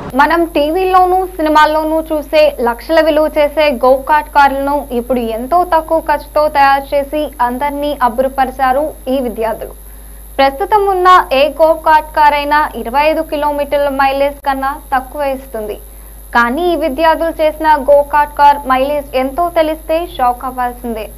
మనం టీవీలోనూ సినిమాల్లోనూ చూసే లక్షల విలువ చేసే గోకాట్ కార్లను ఇప్పుడు ఎంతో తక్కువ ఖర్చుతో తయారు చేసి అందరినీ అబ్బురపరిచారు ఈ విద్యార్థులు. ప్రస్తుతం ఉన్న ఏ గోకాట్ కార్ అయినా 25 కిలోమీటర్ల మైలేజ్ కన్నా తక్కువ ఇస్తుంది. కానీ ఈ విద్యార్థులు చేసిన గోకాట్ కార్ మైలేజ్ ఎంతో తెలిస్తే షాక్ అవ్వాల్సిందే.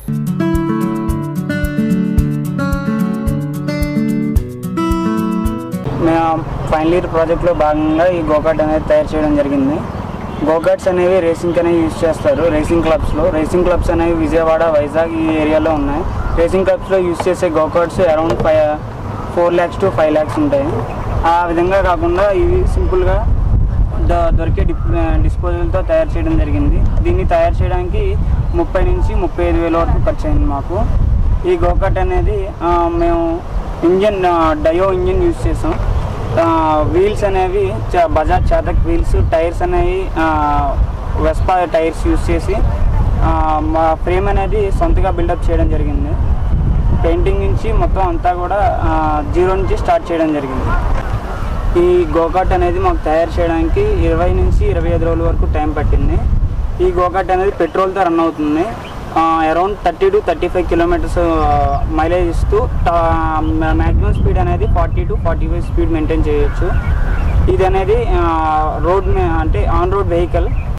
ఫైనల్ ఇయర్ ప్రాజెక్ట్లో భాగంగా ఈ గోకాట్ అనేది తయారు చేయడం జరిగింది. గోకాట్స్ అనేవి రేసింగ్ అనేవి యూజ్ చేస్తారు రేసింగ్ క్లబ్స్ అనేవి విజయవాడ, వైజాగ్ ఈ ఏరియాలో ఉన్నాయి. రేసింగ్ క్లబ్స్లో యూజ్ చేసే go karts around 4 lakhs to 5 lakhs ఉంటాయి. ఆ విధంగా కాకుండా ఇవి సింపుల్గా దొరికే డిస్పోజల్తో తయారు చేయడం జరిగింది. దీన్ని తయారు చేయడానికి 30 నుంచి 35,000 వరకు ఖర్చు అయింది మాకు. ఈ గోకాట్ అనేది మేము డయో ఇంజిన్ యూజ్ చేసాం. వీల్స్ అనేవి బజాజ్ చాతక్ వీల్స్, టైర్స్ అనేవి వెస్పా టైర్స్ యూజ్ చేసి మా ఫ్రేమ్ అనేది సొంతగా బిల్డప్ చేయడం జరిగింది. పెయింటింగ్ నుంచి మొత్తం అంతా కూడా 0 నుంచి స్టార్ట్ చేయడం జరిగింది. ఈ గోకాట్ అనేది మాకు తయారు చేయడానికి 20 నుంచి 25 రోజుల వరకు టైం పట్టింది. ఈ గోకాట్ అనేది పెట్రోల్తో రన్ అవుతుంది. అరౌండ్ 30 to 35 కిలోమీటర్స్ మైలేజ్ ఇస్తూ మ్యాక్సిమం స్పీడ్ అనేది 40 to 45 స్పీడ్ మెయింటైన్ చేయొచ్చు. ఇది అనేది రోడ్ అంటే ఆన్ రోడ్ వెహికల్.